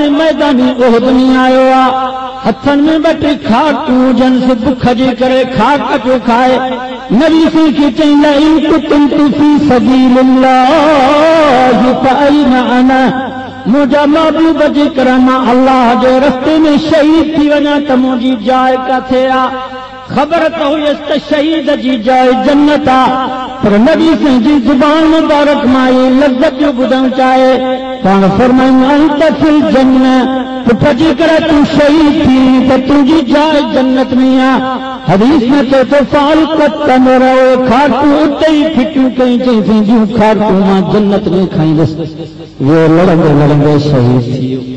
ताईं मैदानी उहद में आयो आ हथन में बटे खाकू जन से बुख जे करे खाक पियो खाए नबी से की चईंदा इन कुतुम फी सबीलिल्लाह फअयना अना मुझा महबूब जी करना अल्लाह जे रस्ते में शहीद थी वना त मुझी जाए काथे आ खबर तो हुई शहीद जी जाए जन्नत आ पर नबी सिंह जी जुबान मुबारक माई लज्जत जो बुधण चाहे पाण फरमाईं अंत फिल जन्नत तो फजी करे तू शहीद थी तो तुझी जाए जन्नत में आ हदीस में तो फाल कत्तन रहो खाटू उते ही फिटू कहीं चई सिंधियूं खाटू मां जन्नत में खाईंदस वो लड़ंदे लड़ंदे शहीद थी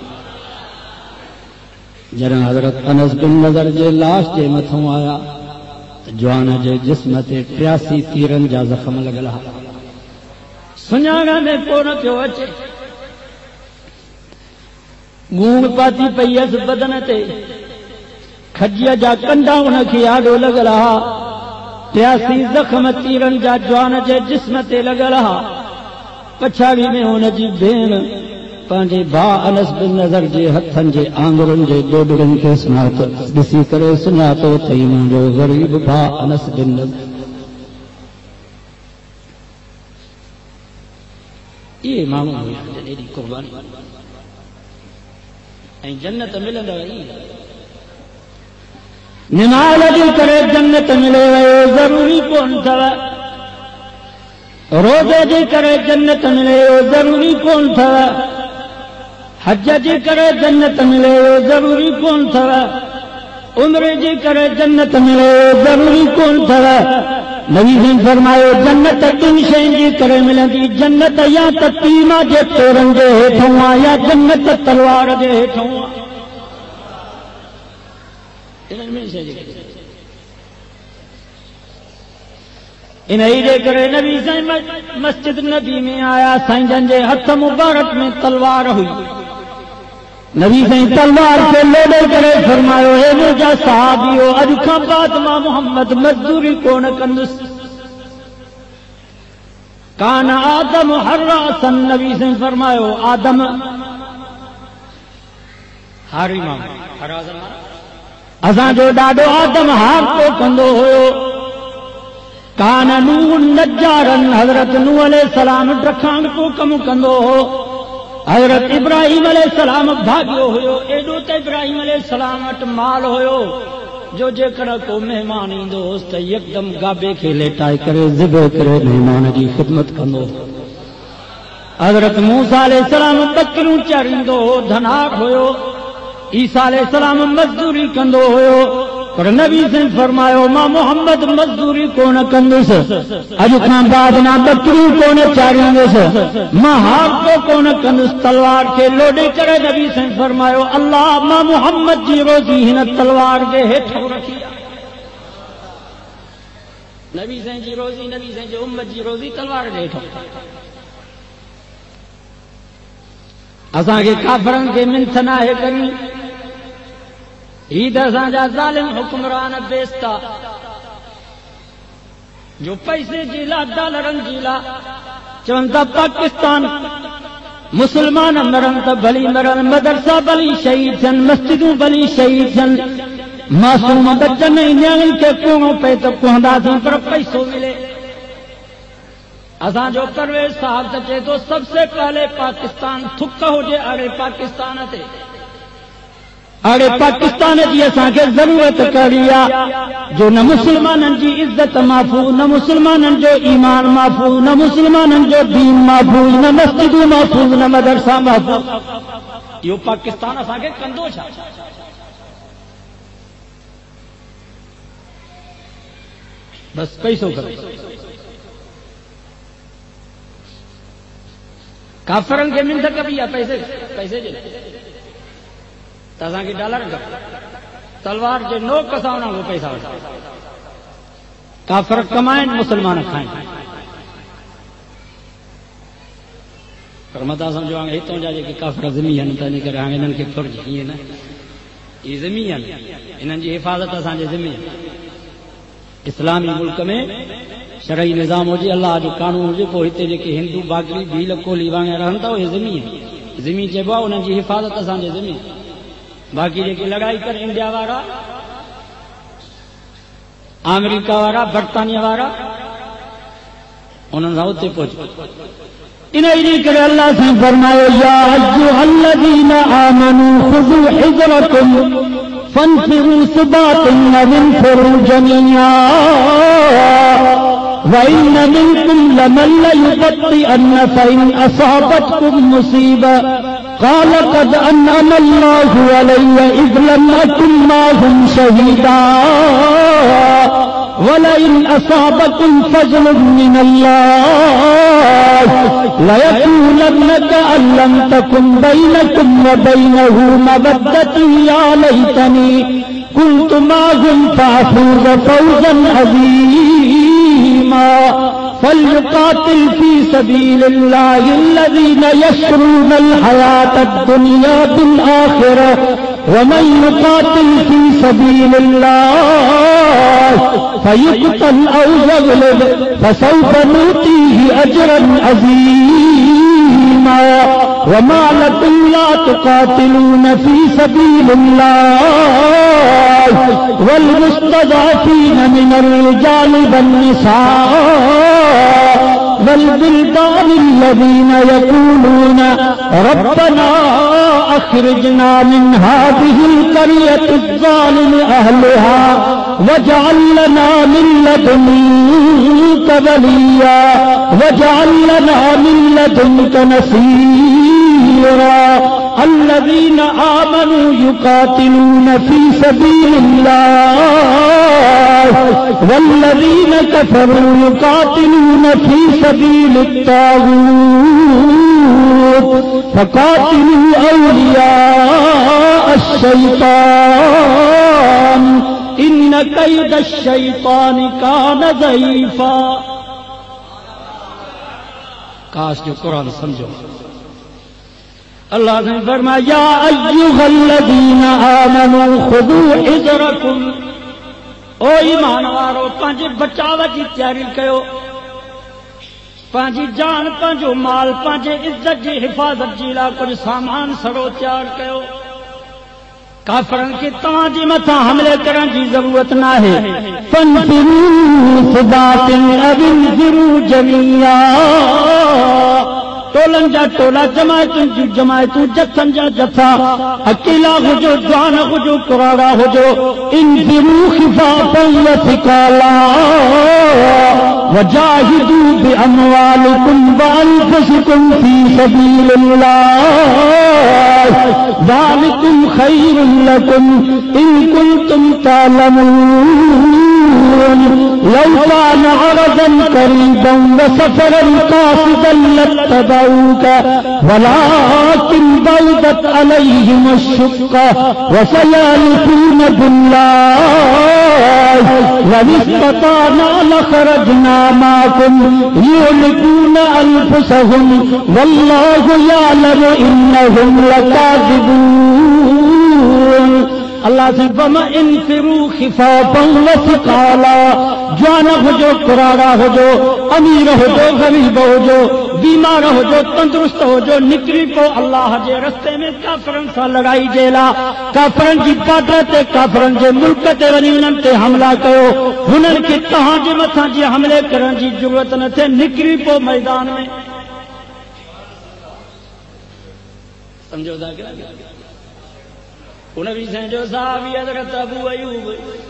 जरा हजरत अनस बिन नजर जे लाश जे मथों आया जवान जे जिस्म ते 83 तीरन जा जख्म लगल हा सुञाण में को न पियो अचे गूंग पाती पई अस बदन ते खजीअ जा कंडा उनखे आॾो लगल हा 83 जख्म तीरन जा जवान जे जिस्म ते लगल हा पछाड़ी में हुनजी भेण पंहिंजे भाउ अनस बिन नज़र जे हथनि जे आंगुरनि जे ॾोॾड़नि खे सुञातो ॾिसी करे सुञातो अथई मुंहिंजो ग़रीब भाउ अनस बिन नज़र इहे माण्हू हुया एॾी क़ुर्बानी ऐं जन्नत मिलंदव निमाल जे करे जन्नत मिले वियो ज़रूरी कोन अथव रोज़े जे करे जन्नत मिले वियो ज़रूरी कोन अथव हज जे करे जन्नत मिले जरूरी कोन थव उम्र जे करे जन्नत मिले जरूरी कोन थव नबी ने फरमायो जन्नत टिन शयुनि जे करे मिलंदी जन्नत या त तीमा जे पेरनि जे हेठों आ या जन्नत तलवार जे हेठों आ इन जे करे नबी साईं मस्जिद नबी में आया साईं जन जे हथ मुबारक में तलवार हुई नबी साईं तलवार खे लोॾे करे फरमायो हे मुंहिंजा सहाबियो अॼु खां बाद मां मोहम्मद मज़दूरी कोन कंदुसि कान आदम हर्रासन नबी साईं फरमायो आदम हारी मां असांजो ॾाढो आदम हार को कंदो हुयो कान नूह नजारन हज़रत नूह अलैहिस्सलाम ड्रखांड को कमु कंदो हो हज़रत इब्राहिम अलैहिस्सलाम भाॻियो हुयो एॾो त इब्राहिम अलैहिस्सलाम वटि माल हुयो जो जेकर को महिमान ईंदो होसि त यकदम गाबे खे लेटाए करे ज़िबे करे महिमान जी ख़िदमत कंदो हज़रत मूसा अलैहिस्सलाम बकरियूं चारींदो हो धनाक हुयो ईसा अलैहिस्सलाम मज़दूरी कंदो हुयो पर नबी से फरमायो मां मोहम्मद मज़दूरी कोन कंदुसि अॼु खां बाद ना बकरियूं कोन चारींदुसि मां हार कोन कंदुसि तलवार खे लोॾे करे नबी से फरमायो अल्लाह मां मोहम्मद जी रोज़ी हिन तलवार जे हेठों रखी नबी से जी रोज़ी नबी से जी उम्मत जी रोज़ी तलवार जे हेठों असांखे काफ़रनि खे मिंथ नाहे करी ईद असांजा ज़ालिम हुक्मरान बेस्ता जो पैसे जी ला डॉलरनि जी ला चवनि था पाकिस्तान मुसलमान मरनि त भली मरनि मदरसा भली शहीद थियनि मस्जिदूं भली शहीद थियनि मासूम बचनि ऐं नियाणियुनि खे कुओं पए त कुहंदासीं पर पैसो मिले असांजो परवेज़ साहब त चए थो सबसे पहले पाकिस्तान थुक हुजे अड़े पाकिस्तान ते अड़े पाकिस्तान जी असांखे ज़रूरत करी आहे जो न मुसलमाननि जी इज़त महफ़ूज़ न मुसलमाननि जो ईमान महफ़ूज़ न मुसलमाननि जो दीन महफ़ूज़ न मस्जिदूं महफ़ूज़ न मदरसा महफ़ूज़ इहो पाकिस्तान असांखे कंदो छा बस पैसो करो काफ़रनि खे मिंथ कबी आहे पैसे जे त असांखे डॉलर खपे तलवार जे नोक सां उन्हनि खां पैसा वठो काफ़र कमाइनि मुसलमान खाइनि पर मथां सम्झो हाणे हितां जा जेके काफ़र ज़िमी आहिनि त इन करे हाणे हिननि खे फुर्ज ईअं न इहे ज़िमी आहिनि हिननि जी हिफ़ाज़त असांजे ज़िमी इस्लामी मुल्क में शरई निज़ाम हुजे अल्लाह जो कानून हुजे पोइ हिते जेके हिंदू बागरी भील कोली वांगे रहनि था उहे ज़िमी आहिनि ज़मीन चइबो आहे उन्हनि जी हिफ़ाज़त असांजे ज़मीन। बाक़ी जेके लड़ाई कर इंडिया वारा, अमेरिका वारा, बर्तानिया वारा, उन्हनि सां उते पहुचो। इन करे अल्लाह से फरमायो या अय्युहल्लज़ीना आमनू खुज़ू हिज़रकुम फन्फिरू सुबातिन अव इन्फिरू जमीआ वइन मिनकुम लमन लयुबत्तिअन्न फइन असाबतकुम मुसीबा क़ाल क़द अनअम अल्लाहु अलैया इज़ लम अकुन माहुम शहीदा वलइन असाबकुम फ़ज़लुन मिनल्लाह लयक़ूलन्न कअन लम तकुन बैनकुम व बैनहु मवद्दतुन या लैतनी कुन्तु माहुम फ़अफ़ूज़ फ़ौज़न अज़ीमा फल्युक़ातिल फ़ी सबीलिल्लाहि अल्लज़ीना यशरूनल हयातद दुनिया बिल आखिरह वमन युक़ातिल फ़ी सबीलिल्लाह फयुक़तल औ यग़लिब फसौफ़ नूतीहि अजरन अज़ीमा वमा लकुम ला तुक़ातिलून फ़ी सबीलिल्लाह वल मुस्तज़अफ़ीन मिनर रिजालि वन्निसाअ वल विल्दानि अल्लज़ीना यक़ूलून रब्बना अख़रिजना मिन हाज़िहिल क़रयति ज़्ज़ालिमि अहलिहा वजअल लना मिन लदुन्क वलिया वजअल लना मिन लदुन्क नसीरा अल्लज़ीना आमनू युक़ातिलून फ़ी सबीलिल्लाह वल्लज़ीना कफ़रू युक़ातिलून फ़ी सबीलित ताग़ूत फ़क़ातिलू औलिया अश-शैतान इन्न कैद अश-शैतानि कान ज़ईफ़ा। काश जो कुरान समझो। अल्लाह ने फरमाया या अय्युहल्लज़ीना आमनू खुज़ू हिज़रकुम, ओ ईमान वारो पंहिंजे बचाव जी तैयारी कयो, पंहिंजी जान पंहिंजो माल पंहिंजे इज़्ज़त जी हिफ़ाज़त जी लाइ कुझु सामान सड़ो तैयार कयो। काफ़िरनि खे तव्हांजे मथां हमले करण जी ज़रूरत न आहे। फन्फिरू सुबातिन अव इन्फिरू जमीआ, टोलन जा टोला, जमायतुन जी जमायतूं, जथन जा जथा, अकेला हुजो, जवान हुजो, कुराड़ा हुजो, इन्फिरू खिफ़ाफ़न व सिक़ाला वजाहिदू बिअमवालिकुम व अनफुसिकुम फ़ी सबीलिल्लाह ज़ालिकुम खैरुल लकुम इन कुंतुम तालमून लौ कान अरज़न क़रीबन व सफ़रन क़ासिदन लत्तबऊक वलाकिन बअदत अलैहिमुश्शुक्का व सयहलिफून बिल्लाह लौ इस्तताअना लख़रजना माअकुम युहलिकून अनफुसहुम वल्लाहु यअलमु इन्नहुम लकाज़िबून। अल्लाह से फरमा इन्फिरू खिफ़ाफ़न व सिक़ाला, जवान हुजो, कुराड़ा हुजो, अमीर हुजो, गरीब हुजो, बीमार हुजो, तंदुरुस्त हुजो, निकिरी पो अल्लाह जे रस्ते में काफ़िरनि सां लड़ाई जे लाइ। काफ़िरनि जी बाडर ते, काफ़िरनि जे मुल्क ते वञी उन्हनि ते हमला कयो। हुननि खे तव्हांजे मथां जी हमले करण जी ज़रूरत न थिए, निकिरी पो मैदान में। समझो था क्या? नबी जो साहबी हज़रत अबू अयूब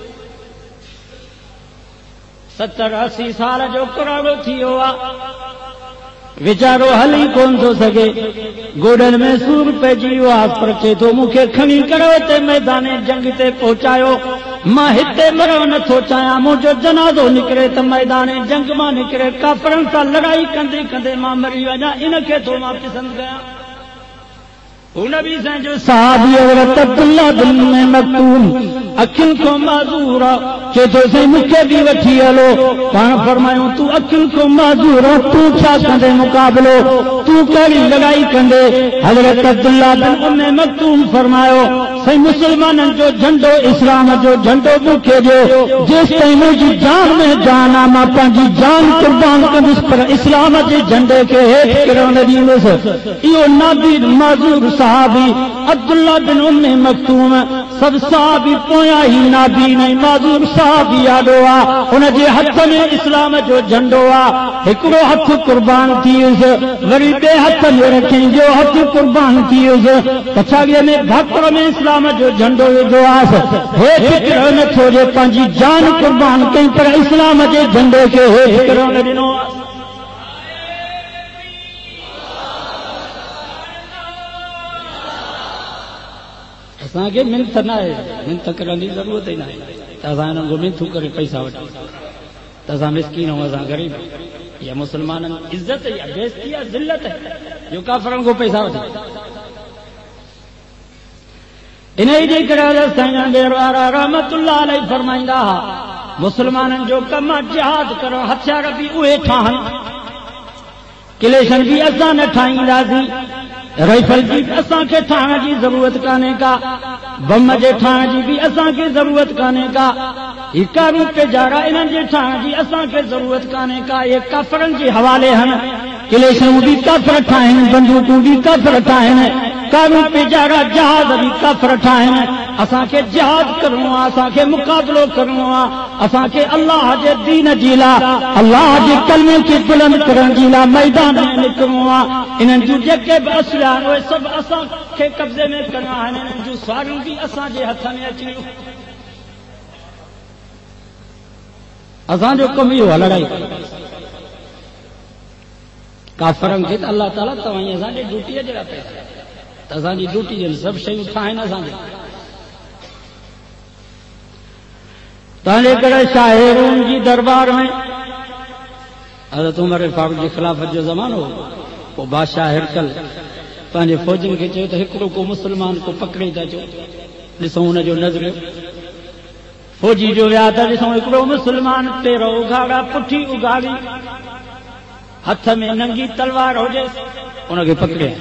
70-80 साल जो कुराड़ो थी वियो आहे, वीचारो हली कोन थो सघे, गोॾनि में सूर पइजी वियो आहे, पर चए थो मूंखे खणी करे हिते मैदान जंग ते पहुचायो, मां हिते मरण नथो चाहियां, मुंहिंजो जनाज़ो निकिरे त मैदान जंग मां निकिरे, काफ़िरनि सां लड़ाई कंदे कंदे मां मरी वञा, इनखे थो मां पसंदि कयां। नबी जो साहबी हज़रत अब्दुल्लाह बिन मक्तूम अखियुनि खां माज़ूर आहे। चए थो साईं मूंखे बि वठी हलो। पाण फरमायूं तूं अखियुनि खां माज़ूर आहे, तूं छा कंदे मुक़ाबिलो, तूं कहिड़ी लड़ाई कंदे। हज़रत अब्दुल्लाह बिन उम्मे मक्तूम फरमायो साईं मुसलमाननि जो झंडो, इस्लाम जो झंडो मूंखे ॾियो। जेसि ताईं मुंहिंजी जान में जान आहे मां पंहिंजी जान कुर्बान कंदुसि, पर इस्लाम जे झंडे खे हेठि किरण न ॾींदुसि। इहो नाबी माज़ूर सहाबी अब्दुल्लाह बिन उम्मे मक्तूम सभु सहाबी पोयां ई नाबी न माज़ूर सहाबी आॾो आहे। हुनजे हथ में इस्लाम जो झंडो आहे। हिकिड़ो हथ कुर्बान थी वियुसि, वरी ॿिए हथ में रखियईं, ॿियो हथ कुर्बान थी वियुसि। पछाड़ीअ में भाकुर में इस्लाम जो झंडो विधो आहे। हेठि किरण नथो ॾिए, पंहिंजी जान कुर्बान कई पर इस्लाम जे झंडे खे हेठि किरण न ॾिनो। असांखे मिनत न आहे, मिनत करण जी ज़रूरत ई न आहे त असां हिननि खां मिनतूं करे पैसा वठूं त असां मिसकीन आहियूं, असां ग़रीब। या मुस्लमाननि इज़त या बेइज़ती या ज़िल्लत जो काफ़रनि खां पैसा वठूं। इन जे करे साईं ॾेर वारा रहमतुल्लाह अलैहि फरमाईंदा हुआ मुसलमाननि जो कमु आहे जिहाद करणु। हथियार बि उहे ठाहनि, क्लेशन बि असां न ठाहींदासीं, राइफल जी भी असांखे ठाहिण जी ज़रूरत कान्हे का, बम जे ठाहिण जी भी असांखे ज़रूरत कान्हे का, ही कारूं पेजारा इन्हनि जे ठाहिण जी असांखे ज़रूरत कान्हे का। ये काफ़रनि जे हवाले हन, क्लेशूं भी काफ़र ठाहिनि, बंदूकूं भी काफ़र ठाहिनि, कारूं पेजारा जहाज भी काफ़र ठाहिनि। असांखे जिहाद करणो आहे, असांखे मुक़ाबिलो करणो आहे, असांखे अल्लाह जे दीन जी लाइ, अल्लाह जे कलमे खे बुलंद करण जी लाइ मैदान में निकिरणो आहे। इन्हनि जूं जेके बि असुल आहिनि उहे सभु असांखे कब्ज़े में करणा आहिनि। इन्हनि जूं सवारियूं बि असांजे हथ में अची। असांजो कमु इहो आहे लड़ाई। काफ़रनि खे त अल्लाह ताला तव्हां असांजे ड्यूटीअ जे लाइ पैदा त असांजी ड्यूटी जन सभु शयूं ठाहिनि असांखे। तंहिंजे करे शाह रूम जी दरबार में हज़रत उमर फारूक जी ख़िलाफ़त जो ज़मानो हो। पोइ बादशाह हिरकल पंहिंजे फ़ौजनि खे चयो त हिकिड़ो को मुस्लमान को पकड़े था अचो, ॾिसूं हुनजो नज़रियो। फ़ौजी जो विया त ॾिसूं हिकिड़ो मुस्लमान पेर उघाड़ा, पुठी उघाड़ी, हथ में नंगी तलवार हुजे, उनखे पकड़े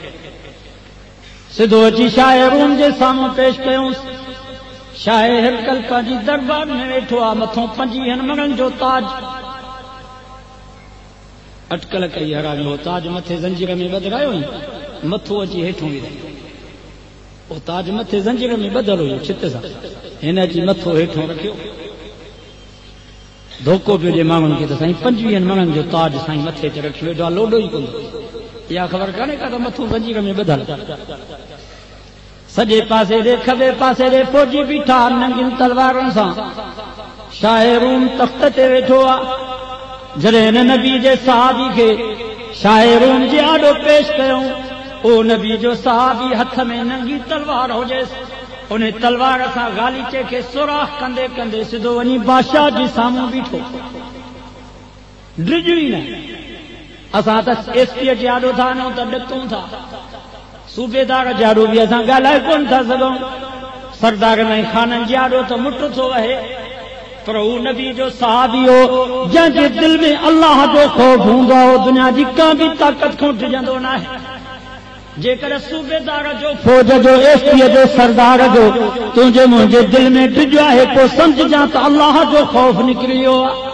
सिधो अची शाह रूम जे साम्हूं पेश कयूंसि। शाह हिरकल पंहिंजी दरबार में वेठो आहे, मथों 25 मणनि जो ताज अटकल कई हरामी हो। ताज मथे ज़ंजीर में ॿधरायो हुई, मथो अची हेठों विधई। उहो ताज मथे ज़ंजीर में ॿधल हुयो छित सां, हिन अची मथो हेठों रखियो। धोखो पियो ॾिए माण्हुनि खे त साईं 25 मणनि जो ताज साईं मथे ते रखी वेठो आहे, लोॾो ई कोन्हे। इहा ख़बर कान्हे का त मथो ज़ंजीर में ॿधल। सॼे पासे ॾे खॿे पासे ॾे फ़ौजी बीठा नंगियुनि तलवारुनि सां। शाह रूम तख़्त ते वेठो आहे। जॾहिं हिन नबी जे सहाबी खे शाह रूम जे आॾो पेश कयूं, ओ नबी जो सहाबी हथ में नंगी तलवार हुजेसि, उन तलवार सां गालीचे खे सुराख कंदे कंदे सिधो वञी बादशाह जे साम्हूं बीठो। ड्रिजू ई न। असां त एसपीअ जे आॾो था वञूं त ॾितूं था, सूबेदार जे आॾो बि असां ॻाल्हाए कोन था सघूं, सरदारनि ऐं खाननि जे आॾो त मुठ थो वहे। पर हू नबी जो सहाबी हो जंहिंजे दिल में अल्लाह जो ख़ौफ़ हूंदो हो, दुनिया जी का बि ताक़त खां डिॼंदो न आहे। जेकर सूबेदार जो, फौज जो, एसपीअ जो, सरदार जो तुंहिंजे मुंहिंजे दिल में डिॼ आहे, पोइ सम्झजां त अल्लाह जो ख़ौफ़ निकिरी वियो आहे।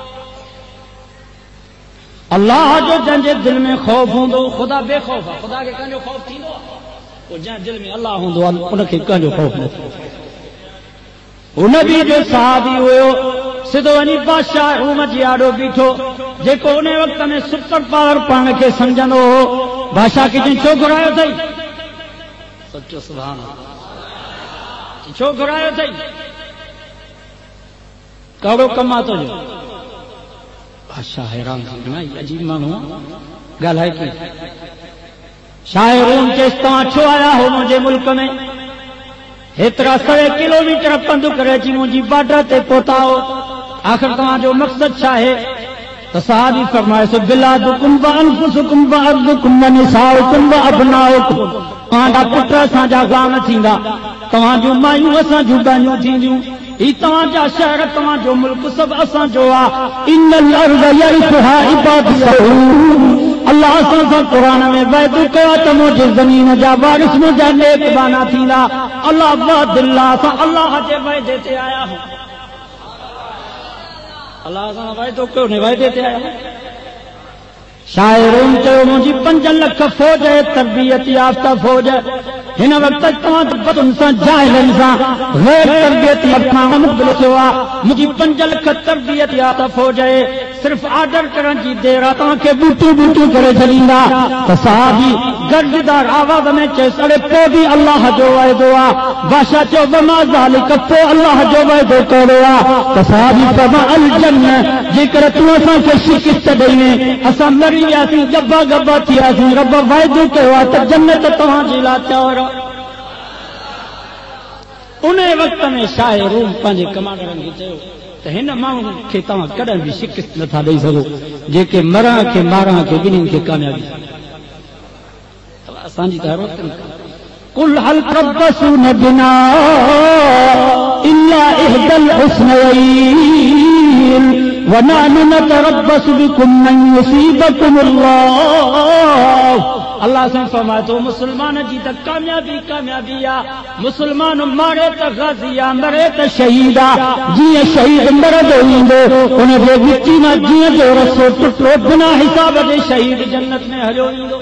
अल्लाह जो जंहिंजे दिल में ख़ौफ़ हूंदो, ख़ुदा बेखौफ़ आहे, ख़ुदा खे कंहिंजो ख़ौफ़ थींदो आहे? पोइ जंहिं दिल में अल्लाह हूंदो आहे उनखे कंहिंजो ख़ौफ़ न थींदो। हुन बि जो सहाबी हुयो सिधो वञी बादशाह रूम जे आॾो बीठो, जेको उन वक़्त में सुपर पावर पाण खे सम्झंदो हो। बादशाह खे चई छो घुरायो अथई? सचो सुभान अल्लाह, छो घुरायो अथई? कहिड़ो कमु आहे तुंहिंजो? बादशाह हैरान थी वियो, अजीब माण्हू ॻाल्हाए कई। शाह रूम चयसि तव्हां छो आया हो मुंहिंजे मुल्क में? हेतिरा 100 किलोमीटर पंधु करे अची मुंहिंजी बॉर्डर ते पहुता हो, आख़िर तव्हांजो मक़सदु छा आहे? त सहाबी फरमाए सो बिलादुकुम व अनफुसुकुम व अर्दुकुम व निसाउकुम व अबनाउकुम, तव्हांजा पुट असांजा ग़ुलाम थींदा, तव्हांजूं मायूं असांजूं गायूं थींदियूं, ही तव्हांजा शहर तव्हांजो मुल्क सभु असांजो आहे। इन्नल अर्ज़ यरिथुहा इबादुल्लाह। अल्लाह असां सां क़ुरान में वाइदो कयो आहे त मुंहिंजी ज़मीन जा वारिस मुंहिंजा नेक बाना थींदा। अल्लाह वादिल्लाह, असां अल्लाह जे वाइदे ते आया आहियूं। अल्लाह सां वाइदो कयो ने वाइदे ते आया आहियूं। शाइरुनि चयो मुंहिंजी 5 लख फ़ौज आहे, तरबियत याफ़्ता फ़ौज। हिन वक़्त तव्हां बदुनि सां जाहिलनि सां गैर तरबियत याफ़्ता मुक़ाबिलो थियो आहे। मुंहिंजी 5 लख तरबियत याफ़्ता फ़ौज आहे। सिर्फ़ ऑर्डर करण जी देर आहे, तव्हांखे बूटियूं बूटियूं करे छॾींदा। त साहबी गर्जदार आवाज़ में चयसि, अड़े पोइ बि अल्लाह जो वाइदो आहे। बादशाह चयो वमा ज़ालिक, पोइ अल्लाह जो वाइदो कहिड़ो आहे? त साहबी फरमा अल जन्नत, जेकर तूं असांखे शिकिस्त ॾेई असां मरी वियासीं, गब्बा गब्बा थियासीं, रब वाइदो कयो आहे त जन्नत तव्हांजे लाइ तयार। उन वक़्त में शाह रूम पंहिंजे कमांडरनि खे चयो त हिन माण्हू खे तव्हां कॾहिं बि शिकिस्त नथा ॾेई सघो, जेके मरण खे मारण खे ॿिन्हिनि खे कामयाबी असांजी त कुल हल तरबसून बिना इल्ला इहदल हुस्नयैन वनहनु नतरबसु बिकुम मन युसीबकुमुल्लाह। अल्लाह से फरमाए तो मुसलमान जी त कामयाबी कामयाबी आ। मुसलमान मारे त गाज़ी आ, मरे त शहीद आ। जीअं शहीद मरंदो ईंदो उन जे विच में जीअं जो रसो टुटो बिना हिसाब जे शहीद जन्नत में हलियो ईंदो।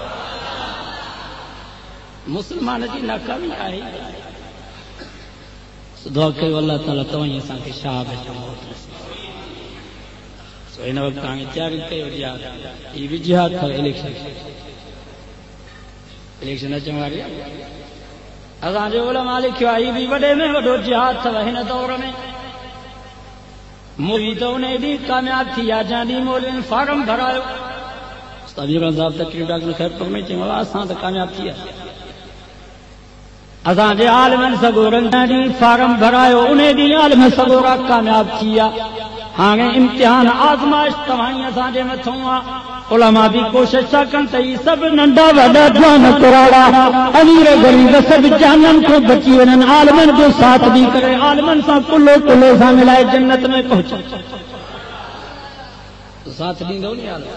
मुसलमान जी नाकामी आहे। दुआ कयो अल्लाह ताला तव्हां असांखे शहादत जो मौत नसीब। हिन वक़्तु हाणे तयारी कयो जिहाद, ही बि जिहाद अथव। इलेक्शन अचण वारी आहे। असांजो उलमा लिखियो आहे, ही बि वॾे में वॾो जिहाद अथव हिन दौर में। मौलवी त उन ॾींहुं कामयाब थी विया जंहिं ॾींहुं मौलवियुनि फार्म भरायो। असां त कामयाब थी विया। असांजे आलमनि सगोरनि ॾींहुं फार्म भरायो, उन ॾींहुं आलम सगोरा कामयाब थी विया। हाणे इम्तिहान आज़माइश तव्हां असांजे मथां आहे। उलमा बि कोशिश था कनि त ही सभु नंढा वॾा जवान कुराड़ा अमीर ग़रीब सभु जाननि खां बची वञनि, आलमनि जो साथ ॾेई करे आलमनि सां कुल्लो कुल्ले सां मिलाए जन्नत में पहुचनि। साथ ॾींदो नी आलम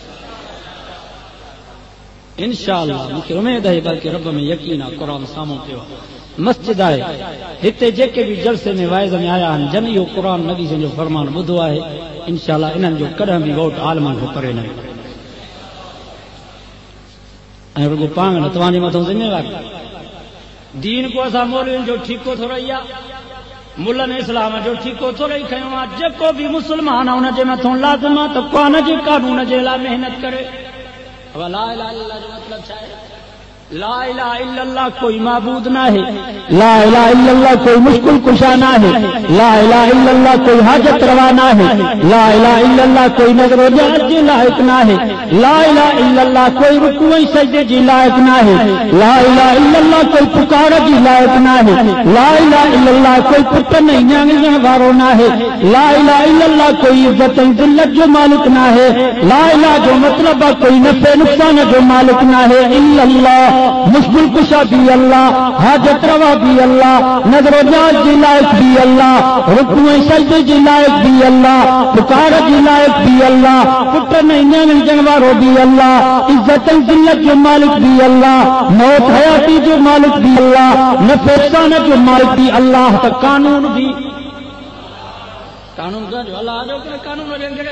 इंशाअल्लाह। मूंखे उमेद आहे, बल्कि रब में यकीन आहे। क़ुरान साम्हूं पियो आहे, मस्जिद आहे हिते, जेके बि जलसे में वाइज़ में आया आहिनि जन इहो क़ुरान नबी जो फरमान ॿुधो आहे। इंशाअल्लाह इन्हनि जो कॾहिं बि वोट आलमनि खां परे न वेंदो। ऐं रुगो पाण न तव्हांजे मथां ज़िम्मेवारी। दीन को असां मौलवियुनि जो ठीको थो रही आहे, मुल्लनि इस्लाम जो ठीको थो रही खयो आहे। जेको बि मुस्लमान आहे हुनजे मथां लाज़िम आहे त क़ुरान जे कानून जे लाइ महिनत करे। ला इलाहा इल्लल्लाह जो मतलब छा आहे? ला इलाहा इल्लल्लाह कोई माबूद ना है, ला इलाहा इल्लल्लाह कोई मुश्किल कुशा ना है, ला इलाहा इल्लल्लाह कोई हाजत रवा ना है, ला इलाहा इल्लल्लाह कोई नज़र ज़ात जी लायक ना है, ला इलाहा इल्लल्लाह कोई रुकू ऐं सजदे जी लायक ना है, ला इलाहा इल्लल्लाह कोई पुकार जी लायक ना है, ला इलाहा इल्लल्लाह कोई पुट नहीं न्याणियण वारो ना है, ला इलाहा इल्लल्लाह कोई इज्जत ऐं ज़िल्लत जो मालिक ना है, ला इलाहा जो मतलब है कोई नफ़े नुक़सान जो मालिक ना है। इल्लल्लाह मुश्किल कुशा भी अल्लाह, हाजत रवा भी अल्लाह, नजर ज़ात जी लायक भी अल्लाह, रुकू ऐं सजदे जी लायक भी अल्लाह, पुकार जी लायक भी अल्लाह, पुट नहीं न्याणियण वारो भी अल्लाह, इज्जत ऐं ज़िल्लत जो मालिक भी अल्लाह, मौत हयाती जो मालिक भी अल्लाह, नफ़े नुक़सान जो मालिक भी अल्लाह। त कानून भी कानून जो अल्लाह जो कानून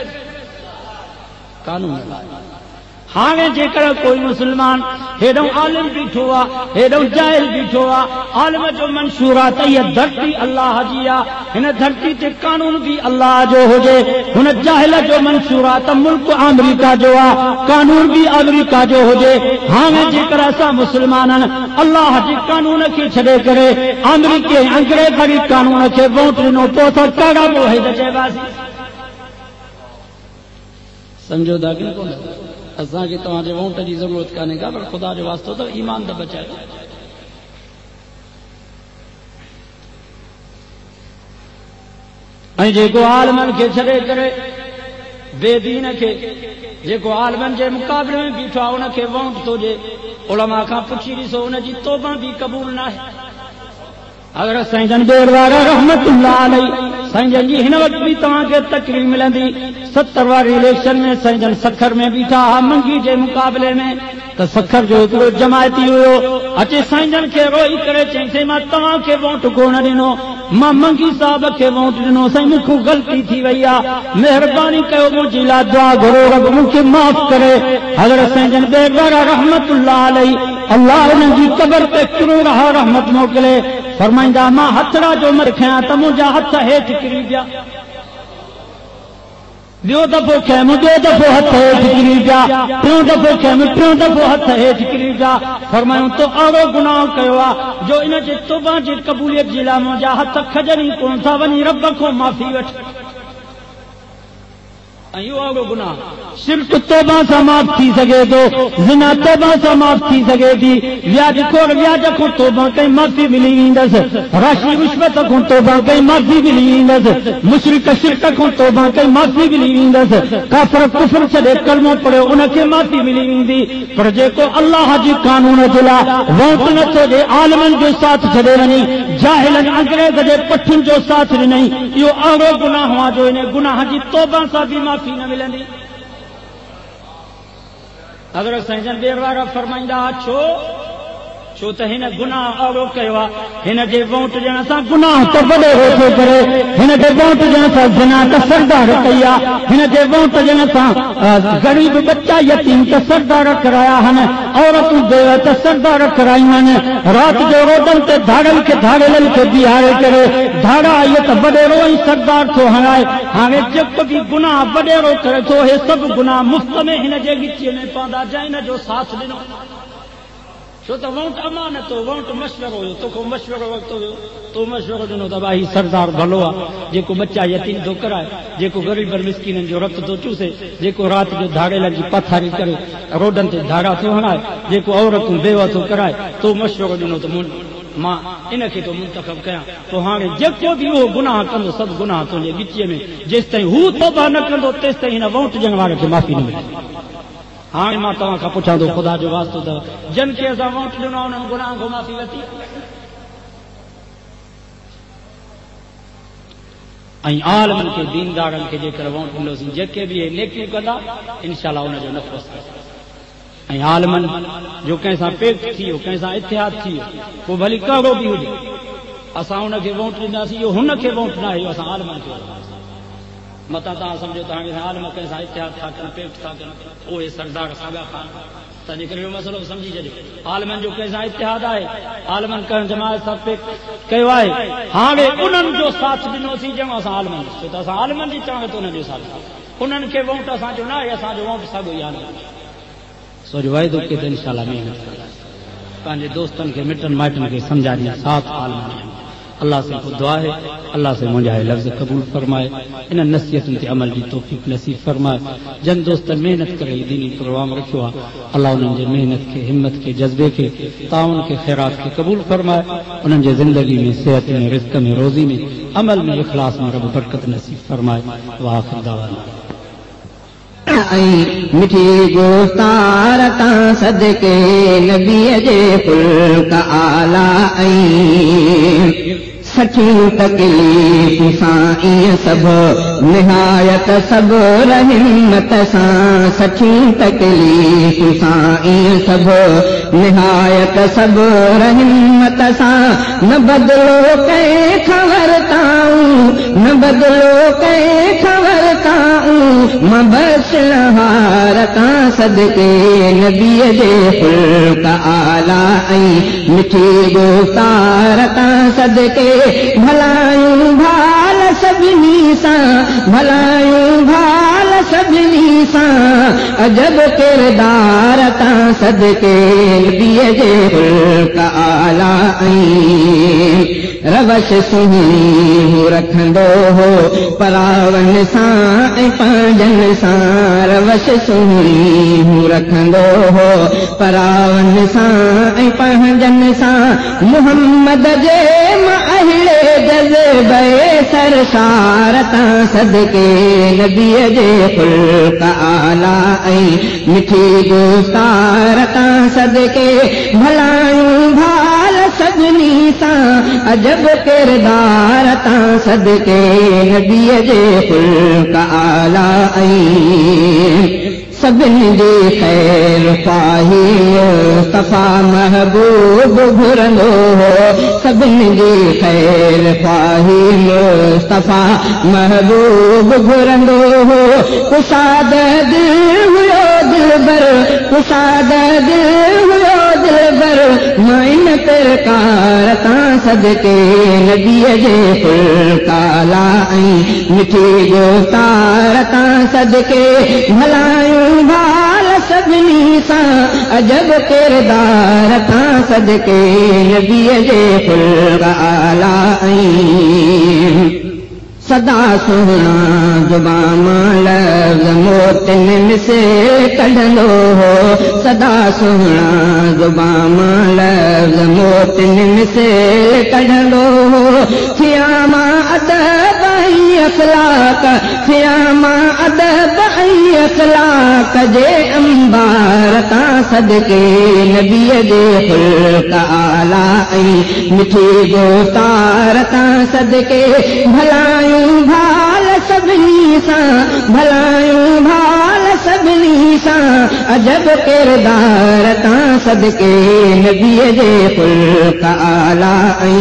कानून। हाणे जेकर कोई मुसलमान हेॾो आलिम बीठो आहे, हेॾो जाहिल बीठो आहे, आलिम जो मंशूर आहे त इहा धरती अल्लाह जी आहे, हिन धरती ते कानून बि अल्लाह जो हुजे। हुन जाहिल जो मंशूर आहे त मुल्क अमेरिका जो आहे, कानून बि अमेरिका जो हुजे। हाणे जेकर असां मुसलमाननि अल्लाह जे कानून खे छॾे करे अमेरिके अंग्रेज़ी कानून खे वोट ॾिनो, पोइ असां कहिड़ा मुहिद चइबासीं? सम्झो था की कोन? असांखे तव्हांजे वोट जी ज़रूरत कान्हे का, पर ख़ुदा जो वास्तो त ईमान त बचाए। ऐं जेको आलमनि खे छॾे करे बेदीन के जेको आलमन जे मुकाबले में बीठो आहे उनखे वोट थो ॾे उलमा खां पुछी ॾिसो उनजी तौबा बि क़बूल न आहे। अगर साईं जन बेरवारा रहमतुल्लाह अलैहि साईं जन जी हिन वक्त भी तव्हांखे तकलीफ़ मिलंदी। 70 वारे इलेक्शन में साईं जन सखर में बीठा हा मंगी जे मुकाबले में त सखर जो हिकिड़ो जमायती हुयो अचे साईं जन खे रोई करे चईं मां तव्हांखे वोट कोन ॾिनो, मां मंगी साहब खे वोट ॾिनो, साईं मूंखां ग़लती थी वई आहे, महिरबानी कयो मुंहिंजी लाइ दुआ घुरो, रब मूंखे माफ़ करे। हज़रत साईं जन बेरवारा रहमतुल्लाह अलैहि अल्लाह उन्हनि जी क़बर ते किरूं रहा रहमत मोकिले फरमाईंदा मां हथड़ा जो मर खयां त मुंहिंजा हथ हेठि किरी पिया, ॿियो दफ़ो खयमि ॿियो दफ़ो हथ हेठि किरी पिया, टियों दफ़ो खयमि टियों दफ़ो हथ हेठि किरी पिया। फरमायूं तो अहिड़ो गुनाह कयो आहे जो इन जे तौबा जी क़बूलियत जे लाइ मुंहिंजा हथ खजनि ई कोन था, वञी रब खां माफ़ी वठ। इहो अहिड़ो गुनाह शिर्क तौबा सां माफ़ थी सघे थो, ज़िना तौबा सां माफ़ थी सघे थी, व्याजखोर व्याज खां तौबा कई माफ़ी मिली वेंदसि, राशि रिश्वत खां तौबा कई माफ़ी मिली वेंदसि, मुशरिक शिर्क खां तौबा कई माफ़ी मिली वेंदसि, काफ़िर कुफ्र छॾे कलमो पढ़ियो उनखे माफ़ी मिली वेंदी। पर जेको अल्लाह जी कानून जे लाइ वोट नथो ॾे, आलिमनि जो साथ छॾे वञी, जाहिलनि अंग्रेज़ जे पठियुनि जो साथ ॾिनई, इहो अहिड़ो गुनाह आहे जो इन गुनाह जी तौबा सां बि माफ़ी न मिलंदी। अगर साईं जन बेरवारा फरमाईंदा छो त हिन गुनाह अहिड़ो कयो आहे, हिन जे वोट ॾियण सां गुनाह त वॾेरो थो करे, हिन जे वोट ॾियण सां ज़िना त सरदार कई आहे, हिन जे वोट ॾियण सां ग़रीब बच्चा यतीम त सरदार कराया आहिनि, औरतूं बेव त सरदार करायूं आहिनि, राति जो रोडनि ते धाड़नि खे धाड़ेलनि खे बीहारे करे धाड़ा इहो त वॾेरो ई सरदार थो हणाए। हाणे जेको बि गुनाह वॾेरो करे थो हे सभु गुनाह मुफ़्त में हिन जे गिचीअ में पवंदा जंहिं हिन जो साथ ॾिनो। छो त वोट अमानत हो, वोट मशवरो हुयो, तोखे मशवरो वरितो हुयो, तो मशवरो ॾिनो त भाई सरदार भलो आहे, जेको बच्चा यतीम थो कराए, जेको ग़रीब मिस्किननि जो रत थो चूसे, जेको राति जो धाड़ेलनि जी पथारी करे रोडनि ते धाड़ा थो हणाए, जेको औरतूं बेवा थो कराए, तो मशवरो ॾिनो त मां इनखे तो मुंतखब कयां। तो हाणे जेको बि उहो गुनाह कंदो सभु गुनाह तुंहिंजे गिचीअ में, जेसि ताईं हू तौबा न कंदो तेसि ताईं हिन वोट ॾियण वारे खे माफ़ी न मिले। हाणे मां तव्हां खां पुछां थो, ख़ुदा जो वास्तो अथव, जिन खे असां वोट ॾिनो आहे उन्हनि गुनाह खां माफ़ी वरिती ऐं आलमनि खे दीनदारनि खे जेकर वोट ॾिनोसीं, जेके बि नेकियूं कंदा इंशाअल्लाह उनजो नफ़ो ऐं आलमनि जो कंहिं सां पेट थी वियो, कंहिं सां इतिहाद थी वियो, पोइ भली कहिड़ो बि हुजे, असां हुनखे वोट ॾींदासीं, इहो हुनखे वोट न आहे, इहो असां आलमनि खे मतां तव्हां सम्झो त हाणे आलम कंहिं सां इतिहाद था कनि, पेट था कनि, उहे सरदार साॻा खान, तंहिंजे करे इहो मसइलो सम्झी छॾियो। आलमनि जो कंहिं सां इतिहाद आहे, आलमनि कंहिं जमायत सां पेट कयो आहे, हाणे उन्हनि जो साथ ॾिनोसीं जंहिं असां आलमनि, छो त असां आलमनि जी चवां थो उन्हनि जो साथ, उन्हनि खे वोट असांजो न आहे, असांजो वोट साॻियो ई आलम सो जो वाइदो के त इंशाअल्लाह महिनत कंदा, पंहिंजे दोस्तनि खे मिटनि माइटनि खे सम्झाइनि साथ आलमनि। अल्लाह से खुद दुआ है, अल्लाह से मुंहिंजा लफ़्ज़ कबूल फरमाए, इन नसीहतुनि ते अमल जी तौफ़ीक़ नसीब फरमाए। जन दोस्तनि महिनत करे दीनी प्रोग्राम रखियो आहे, अल्लाह उन्हनि जे महिनत खे, हिम्मत खे, जज़्बे खे, ताउन खे, ख़ैरात खे कबूल फरमाए, उन्हनि जे ज़िंदगी में, सेहत में, रिज़्क़ में, रोज़ी में, अमल में, इख़लास में रब बरकत नसीब फरमाए। वाखिर दावाना मिठी गुफ्तार तां सदके नबीअ जे फुल्क आला सठी तकलीफ़ सां ईअं सभु निहायत सब्र हिम्मत सां, सठी तकलीफ़ सां ईअं सभु निहायत सब्र हिम्मत सां, न बदिलो कंहिं ख़बर ताऊं, न बदिलो कंहिं ख़बर ताऊं, मां बसि हार तां सदके नबीअ जे फुल्क आला मिठी गुफ्तार तां सदके भलायूं भाल सभिनी सां, भलायूं भाल सभिनी सां, अजब किरदार तां सदके नबीअ जे फुल्क आला रवश सुहिणी रखंदो हो परावन सां ऐं पंहिंजनि सां रवश सुहिणी रखंदो हो परावन सां ऐं पंहिंजनि सां मुहम्मद जे अहिड़े जज़्बे सरसार तां सदके नबीअ जे ख़ुल्क़ आला ऐं मिठी गुफ़्तार तां सदके भलायूं भाल सभिनी सां अजब किरदार तां सदके नबीअ जे ख़ुल्क़ आला ऐं सभिनी जी ख़ैर ख़्वाही मुस्तफ़ा महबूब घुरंदो हो सभिनी जी ख़ैर ख़्वाही मुस्तफ़ा महबूब घुरंदो हो कुशाद दिल हुयो दिलबर कुशाद दिल हुयो दिलबर माइन तिरकार तां सदके नबीअ जे ख़ुल्क़ आला ऐं मिठी गुफ़्तार तां सदके भलायूं भाल सभिनी सां अजब किरदार तां सदके नबीअ जे ख़ुल्क़ आला ऐं सदा सुहिणा ज़ुबान लफ़्ज़ मोतियुनि मिसे कढंदो हो सदा सुहिणा ज़ुबान लफ़्ज़ मोतियुनि मिसे कढंदो हो थिया मां अदब ऐं अख़लाक़ थिया मां अदब ऐं अख़लाक़ जे अंबार तां सदके नबीअ जे ख़ुल्क़ आला ऐं मिठी गुफ़्तार तां सदके भलायूं भाल सभिनी सां भलायूं भाल सभिनी सां अजब किरदार तां सदके नबीअ जे ख़ुल्क़ आला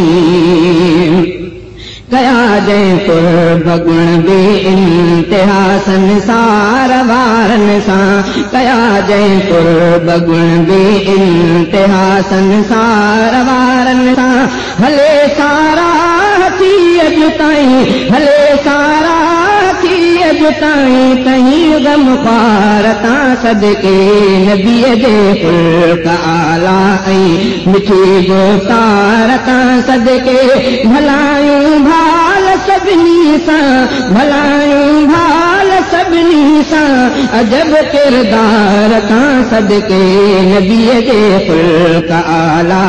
ऐं कया जंहिं कुर्ब गुण बि इंतिहा संसार वारनि सां कया जंहिं कुर्ब गुण बि इंतिहा संसार वारनि सां हले सारा थी अॼु ताईं हले सारा थी अॼु ताईं तहीं ग़मख़्वार तां सदके नबीअ जे ख़ुल्क़ आला ऐं मिठी गुफ़्तार तां सदके भलायूं भाल सभिनी सां भलायूं भाल सभिनी सां अजब किरदार तां सदके नबीअ जे ख़ुल्क़ आला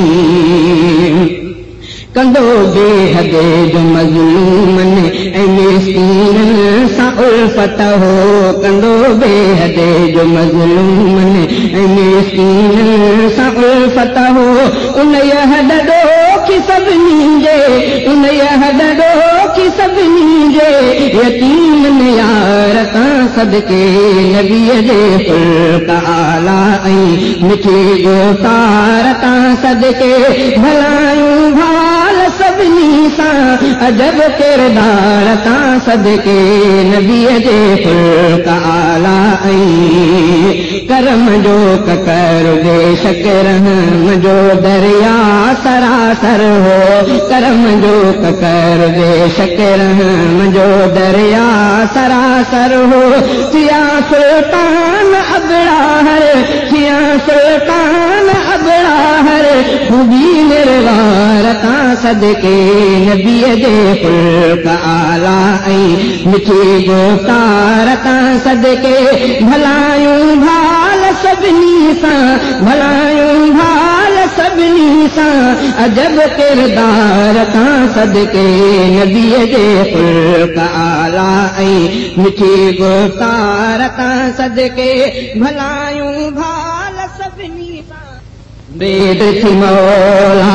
ऐं कंदो बेहद जो मज़लूमन ऐं मिस्कीननि सां उल्फत हो कंदो बेहद जो मज़लूमन ऐं मिस्कीननि सां उल्फत हो उन हद ॾोखी सभिनी जे उन हद ॾोखी सभिनी जे यतीमनि यार तां सदके नबीअ जे ख़ुल्क़ आला ऐं मिठी गुफ़्तार तां सदके भलायूं भाल सभिनी सां अजब किरदार तां सदके नबीअ जे ख़ुल्क़ आला ऐं करम जो ककर बेशक रहम जो दरिया सरासर हो करम जो ककर बेशक रहम जो दरिया सरासर हो थिया सुल्तान अबड़ाहर थिया सुल्तान अबड़ाहर खूबी निर्वार तां सदके नबीअ जे ख़ुल्क़ आला ऐं मिठी गुफ़्तार तां सदके भलायूं भाल सभिनी सां भलायूं भाल सभिनी सां अजब किरदार तां सदके नबीअ जे ख़ुल्क़ आला ऐं मिठी गुफ़्तार तां सदके भलायूं भाल सभिनी सां बेद थी मौला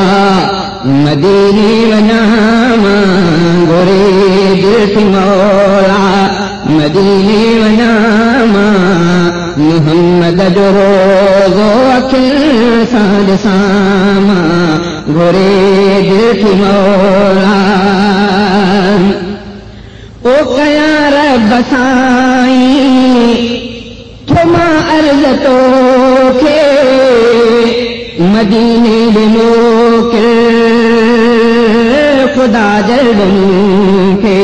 मदीने वञा मां घुरे दिल थी मौला मदीने वञा मां मुहम्मद जो रोज़ो अखियुनि सां ॾिसां मां घुरे दिल थी मौला ओ कयां रब साईं थो मां अर्ज़ तोखे मदीने ॾे मोकिल ख़ुदा जल्द मूंखे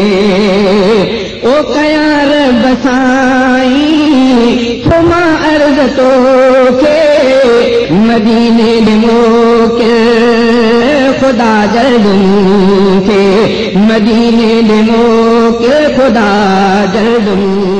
ओ कयां रब साईं थो मां अर्ज़ तोखे मदीने ॾे मोकिल खुदा जल्दुम के मदीने ले मोके खुदा जल्दुम